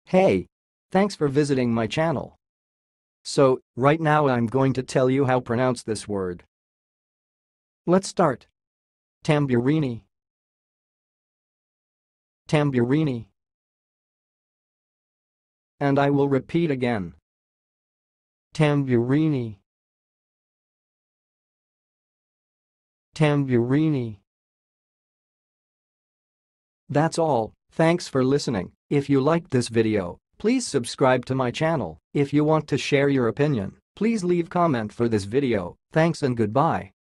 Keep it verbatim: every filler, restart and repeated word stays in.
Hey! Thanks for visiting my channel. So, right now I'm going to tell you how to pronounce this word. Let's start. Tamburini. Tamburini. And I will repeat again. Tamburini. Tamburini. That's all, thanks for listening. If you liked this video, please subscribe to my channel. If you want to share your opinion, please leave comment for this video. Thanks and goodbye.